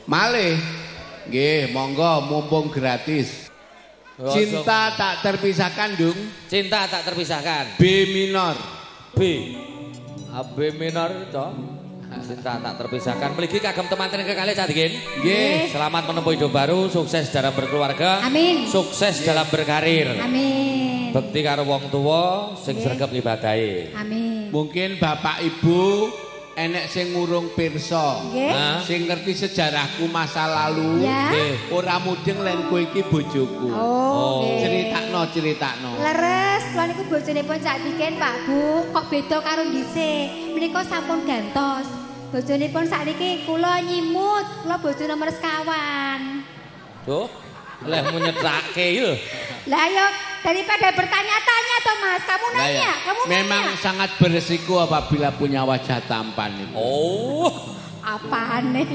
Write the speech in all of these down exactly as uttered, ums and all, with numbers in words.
Malih. Nggih, monggo mumpung gratis. Cinta tak terpisahkan, Dung. Cinta tak terpisahkan. B minor. B. A B minor toh. Cinta tak terpisahkan. Mligi kagem teman-teman kekalih Cadikin. Nggih. Selamat menempuh hidup baru, sukses dalam berkeluarga. Amin. Sukses dalam berkarir. Amin. Bekti karo wong tuwa sing sregep ngibadahi. Amin. Mungkin Bapak Ibu enek sing ngurung pirsa. Nggih. Sing ngerti sejarahku masa lalu. Ya. Nggih. Ora mudeng len kowe iki bojoku. Oh, nggih. Critakno, critakno. Leres, kula niku bojonipun Cadikin, Pak Bu. Kok beda karo dhisik? Menika sampun gantos. Bojonipun sakniki kula nyimut, kula bojo nomor sekawan. Tuh, leh menyetrake lho. Lah yo daripada bertanya-tanya toh Mas, kamu Nah, nanya, ya. kamu Memang nanya. sangat beresiko apabila punya wajah tampan itu. Oh, Apaan nih?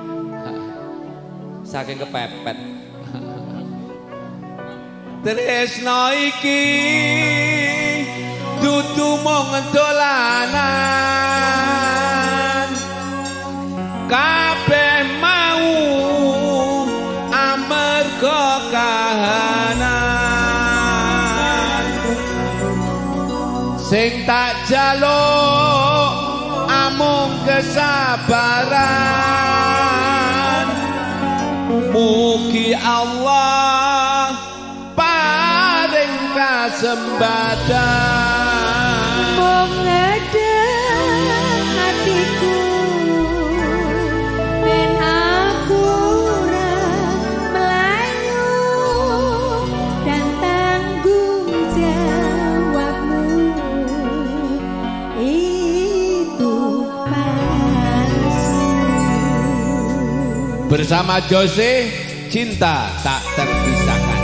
saking kepepet. Tresno iki dudu mung dolanan, kabeh mau amarga kahanan. Sing tak jaluk amung kesabaran, mugi Allah paring kasembatan. Mung ngedeng hatiku ben aku ora melayu dan tanggung jawabmu itu palsu. Bersama Jose, cinta tak terpisahkan.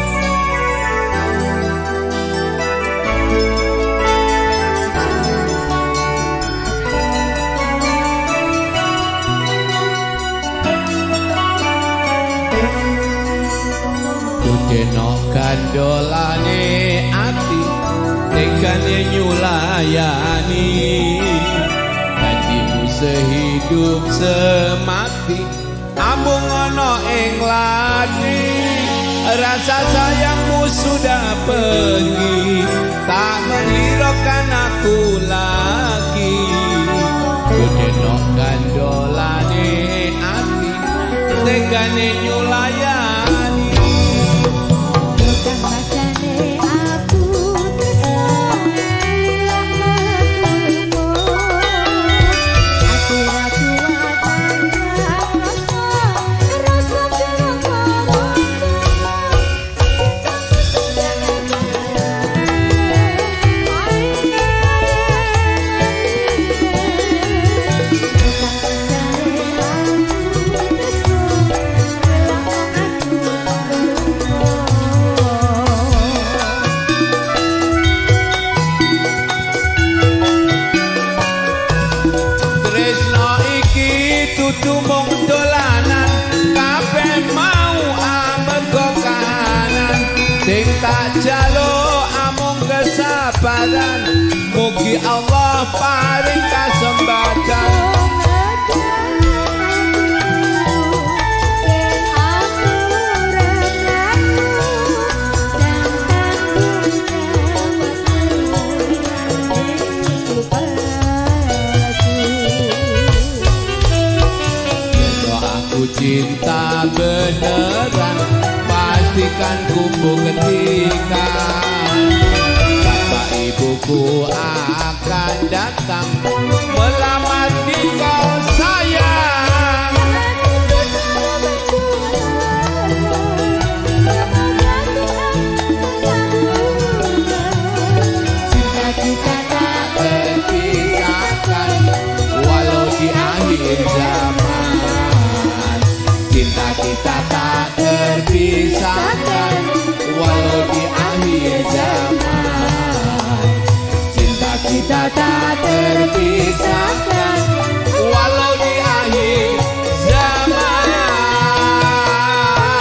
Dudeno gandolane ati, tegane nyulayani, janjimu sehidup semati, ambung ana ing lati. Rasa sayangmu sudah pergi, tak menghiraukan aku lagi. Dudeno gandolane ati, tegane nyulayani. Bukan masane aku tresno aku ra kuat nandang rasa rasa Tresno iki dudu mung dolanan, kabeh mau amarga kahanan. Sing tak jaluk amung kesabaran, mugi Allah paring kasembatan. Aku cinta beneran, pastikan ku buktikan. Bapak ibuku akan datang melamar di kau sayang. Cinta kita tak terpisahkan, walau di akhir zaman. Cinta kita tak terpisahkan, walau di akhir zaman. Cinta kita tak terpisahkan, walau di akhir zaman.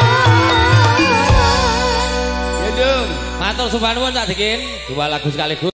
Ya Dung. Matur suwun Cadikin, dua lagu sekaligus.